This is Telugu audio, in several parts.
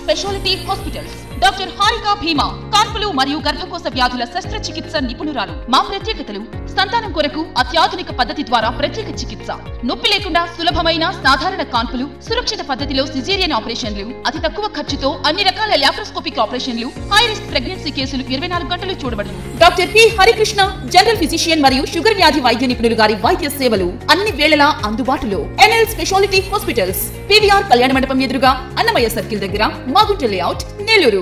Speciality hospitals doctor Harika Bheema కాన్పులు మరియు గర్భకోశ వ్యాధుల శస్త్రచికిత్స నిపుణురాలు. మా ప్రత్యేకతలు సంతానం కొరకు అత్యాధునిక పద్ధతి ద్వారా ప్రత్యేక చికిత్స, నొప్పి లేకుండా సులభమైన సాధారణ కాన్పులు, సురక్షిత పద్ధతిలో సిజేరియన్ ఆపరేషన్లు, అతి తక్కువ ఖర్చుతో అన్ని రకాల లాప్రోస్కోపిక్ ఆపరేషన్లు, హై రిస్క్ ప్రెగ్నెన్సీ కేసులు 24 గంటలు చూడబడును. Doctor P Harikrishna general physician మరియు షుగర్ వ్యాధి వైద్య నిపుణులు గారి వైద్య సేవలు అన్ని వేళలా అందుబాటులో. ఎన్ఎల్ స్పెషాలిటీ హాస్పిటల్స్, పివిఆర్ కళ్యాణ మండపం ఎదురుగా, అన్నమయ్య సర్కిల్ దగ్గర, Magunta layout, Nellore.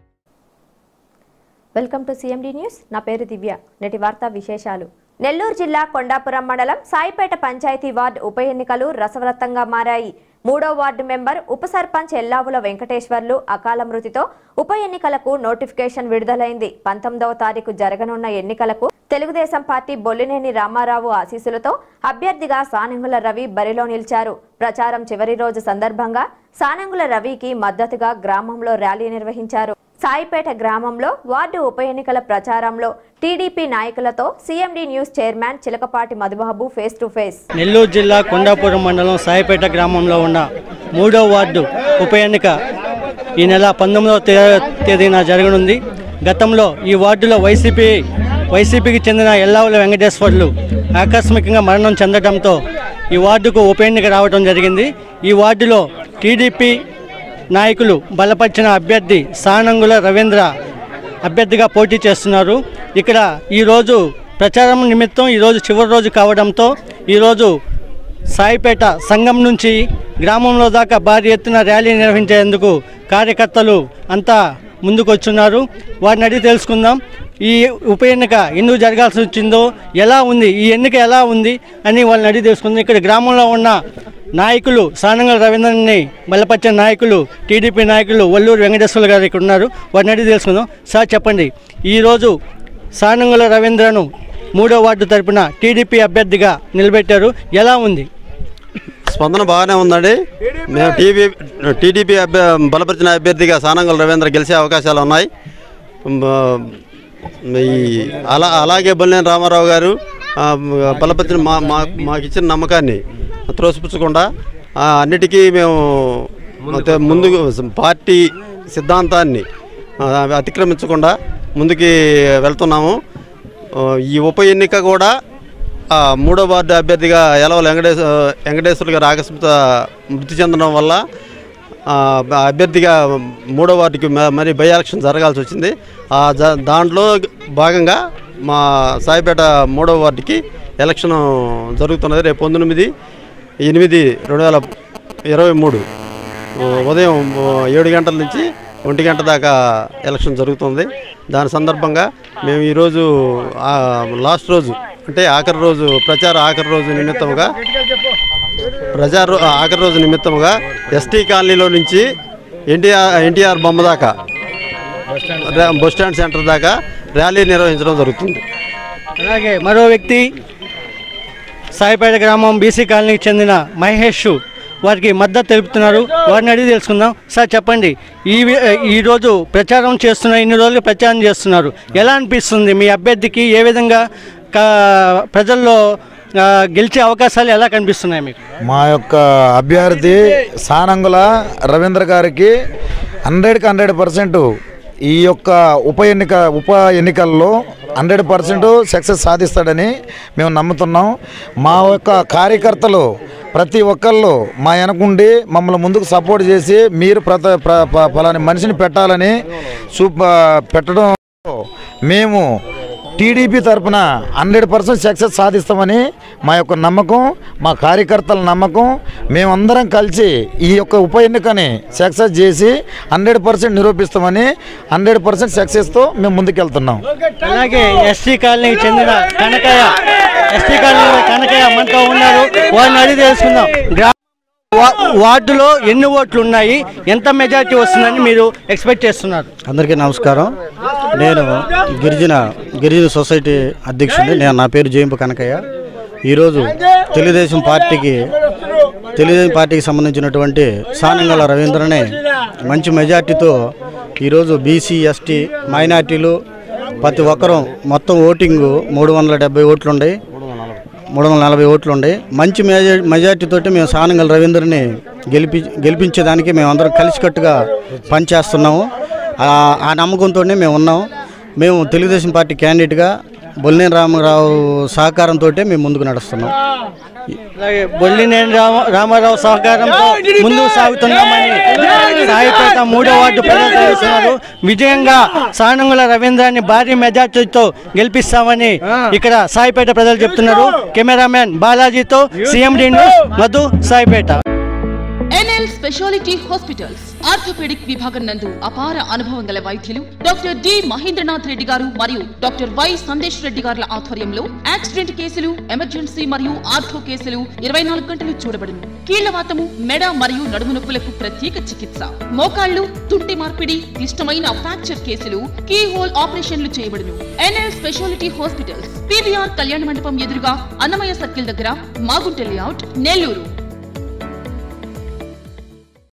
Welcome to CMD news. నా పేరు దివ్య. నేటి వార్తా విశేషాలు. నెల్లూరు జిల్లా కొండాపురం మండలం సాయిపేట పంచాయతీ వార్డు ఉప ఎన్నికలు రసవత్తరంగా మారాయి. 3వ వార్డు మెంబర్ ఉప సర్పంచ్ ఎల్లావుల వెంకటేశ్వర్లు అకాల మృతితో ఉప ఎన్నికలకు నోటిఫికేషన్ విడుదలైంది. 19వ తారీఖు జరగనున్న ఎన్నికలకు తెలుగుదేశం పార్టీ బొల్లినేని రామారావు ఆశీస్సులతో అభ్యర్థిగా సానంగుల రవి బరిలో నిలిచారు. ప్రచారం చివరి రోజు సందర్భంగా సానంగుల రవికి మద్దతుగా గ్రామంలో ర్యాలీ నిర్వహించారు. సాయిపేట గ్రామంలో వార్డు ఉప ఎన్నికల ప్రచారంలో టీడీపీ నాయకులతో CMD news chairman Chilakapati Madhubabu face to face. Nellore జిల్లా కొండాపురం మండలం సాయిపేట గ్రామంలో ఉన్న 3వ వార్డు ఉప ఎన్నిక ఈ నెల 19వ తేదీన జరగనుంది. గతంలో ఈ వార్డులో వైసీపీకి చెందిన ఎల్లావుల వెంకటేశ్వర్లు ఆకస్మికంగా మరణం చెందడంతో ఈ వార్డుకు ఉప ఎన్నిక రావడం జరిగింది. ఈ వార్డులో టీడీపీ నాయకులు బలపరిచిన అభ్యర్థి సానంగుల రవీంద్ర అభ్యర్థిగా పోటీ చేస్తున్నారు. ఇక్కడ ఈరోజు ప్రచారం నిమిత్తం ఈరోజు చివరి రోజు కావడంతో ఈరోజు సాయిపేట సంఘం నుంచి గ్రామంలో దాకా భారీ ఎత్తున ర్యాలీ నిర్వహించేందుకు కార్యకర్తలు అంతా ముందుకొచ్చున్నారు. వారిని అడిగి తెలుసుకుందాం. ఈ ఉప ఎన్నిక ఎందుకు జరగాల్సి వచ్చిందో, ఎలా ఉంది ఈ ఎన్నిక ఎలా ఉంది అని వాళ్ళని అడిగి తెలుసుకుందాం. ఇక్కడ గ్రామంలో ఉన్న నాయకులు సానంగుల రవీంద్రని బలపరిచిన నాయకులు టీడీపీ నాయకులు వల్లూరు వెంకటేశ్వర్లు గారు ఇక్కడ ఉన్నారు. వారిని అడిగి తెలుసుకుందాం. సార్ చెప్పండి, ఈరోజు సానంగుల రవీంద్రను 3వ వార్డు తరపున టీడీపీ అభ్యర్థిగా నిలబెట్టారు. ఎలా ఉంది? స్పందన బాగానే ఉందండి. మేము టీడీపీ బలపరిచిన అభ్యర్థిగా సానంగుల రవీంద్ర గెలిచే అవకాశాలు ఉన్నాయి. అలాగే బొల్లినేని రామారావు గారు బలపరిచిన మాకు ఇచ్చిన నమ్మకాన్ని త్రోసిపుచ్చకుండా అన్నిటికీ మేము ముందు పార్టీ సిద్ధాంతాన్ని అతిక్రమించకుండా ముందుకి వెళ్తున్నాము. ఈ ఉప ఎన్నిక కూడా 3వ వార్డు అభ్యర్థిగా ఎలవల వెంకటేశ్వర్లు గారు ఆకస్మిక మృతి చెందడం వల్ల అభ్యర్థిగా 3వ వార్డుకి మరి బై ఎలక్షన్ జరగాల్సి వచ్చింది. దాంట్లో భాగంగా మా సాయిపేట 3వ వార్డుకి ఎలక్షన్ జరుగుతున్నది. రేపు 19/8/2023 ఉదయం 7 గంటల నుంచి 1 గంట దాకా ఎలక్షన్ జరుగుతుంది. దాని సందర్భంగా మేము ఈరోజు లాస్ట్ రోజు అంటే ఆఖరి రోజు నిమిత్తముగా ఎస్టీ కాలనీలో నుంచి ఎన్టీఆర్ బొమ్మ దాకా బస్టాండ్ సెంటర్ దాకా ర్యాలీ నిర్వహించడం జరుగుతుంది. అలాగే మరో వ్యక్తి సాయిపేట గ్రామం బీసీ కాలనీకి చెందిన మహేష్ వారికి మద్దతు తెలుపుతున్నారు. వారిని అడిగి తెలుసుకుందాం. సార్ చెప్పండి, ఈరోజు ప్రచారం చేస్తున్నారు, ఇన్ని రోజులు ప్రచారం చేస్తున్నారు, ఎలా అనిపిస్తుంది? మీ అభ్యర్థికి ఏ విధంగా ప్రజల్లో గెలిచే అవకాశాలు ఎలా కనిపిస్తున్నాయి మీకు? మా యొక్క అభ్యర్థి సానంగుల రవీంద్ర గారికి 100కి 100% ఈ యొక్క ఉప ఎన్నికల్లో 100% సక్సెస్ సాధిస్తాడని మేము నమ్ముతున్నాం. మా యొక్క కార్యకర్తలు ప్రతి ఒక్కళ్ళు మా వెనకుండి మమ్మల్ని ముందుకు సపోర్ట్ చేసి మీరు ఫలాని మనిషిని పెట్టాలని పెట్టడం మేము టీడీపీ తరఫున 100% సక్సెస్ సాధిస్తామని మా యొక్క నమ్మకం, మా కార్యకర్తల నమ్మకం. మేమందరం కలిసి ఈ యొక్క ఉప ఎన్నికని సక్సెస్ చేసి 100% నిరూపిస్తామని 100% సక్సెస్తో మేము ముందుకెళ్తున్నాం. అలాగే ఎస్టీ కాలనీకి చెందిన కనకయ్య మనతో ఉన్నారు. వారిని అడిగి తెలుసుకుందాం. వార్డులో ఎన్ని ఓట్లు ఉన్నాయి, ఎంత మెజారిటీ వస్తుందని మీరు ఎక్స్పెక్ట్ చేస్తున్నారు? అందరికీ నమస్కారం. నేను గిరిజన సొసైటీ అధ్యక్షుడిని. నా పేరు జయంపు కనకయ్య. ఈరోజు తెలుగుదేశం పార్టీకి సంబంధించినటువంటి సానంగుల రవీంద్రనే మంచి మెజార్టీతో ఈరోజు బీసీ, ఎస్టీ, మైనార్టీలు ప్రతి ఒక్కరూ మొత్తం ఓటింగు 370 ఓట్లు ఉన్నాయి, 340 ఓట్లు ఉన్నాయి. మంచి మెజార్టీతోటి మేము సానంగుల రవీంద్రని గెలిపించేదానికి మేమందరం కలిసికట్టుగా పనిచేస్తున్నాము. ఆ నమ్మకంతోనే మేము ఉన్నాము. మేము తెలుగుదేశం పార్టీ క్యాండిడేట్గా బొల్లినేని రామారావు సహకారంతో మేము ముందుకు నడుస్తున్నాం. అలాగే బొల్లినేని రామారావు సహకారంతో ముందుకు సాగుతున్నామని సాయిపేట 3వ వార్డు ప్రజలు తెలుస్తున్నారు. విజయంగా సానంగుల రవీంద్రాన్ని భారీ మెజార్టీతో గెలిపిస్తామని ఇక్కడ సాయిపేట ప్రజలు చెప్తున్నారు. కెమెరామెన్ బాలాజీతో CMD news Madhu, Saipeta. N L speciality hospitals orthopaedic విభాగం నందు అపార అనుభవం గల వైద్యులు డాక్టర్ డి మహేంద్రనాథ్ రెడ్డి గారు మరియు డాక్టర్ వై సందేశ్ రెడ్డి గారుల ఆధ్వర్యంలో యాక్సిడెంట్ కేసులు, ఎమర్జెన్సీ మరియు ఆర్థో కేసులు 24 గంటలు చూడబడును. కీళ్లవాతము, మెడ మరియు నడుము నొప్పులకు ప్రత్యేక చికిత్స, మోకాళ్లు, తుంటి మార్పిడి, క్లిష్టమైన ఫ్రాక్చర్ కేసులు, కీ హోల్ ఆపరేషన్లు చేయబడును. ఎన్ఎల్ స్పెషాలిటీ హాస్పిటల్స్ PVR కళ్యాణ మండపం ఎదురుగా అన్నమయ్య సర్కిల్ దగ్గర, మాగుంట లేఅవుట్, నెల్లూరు.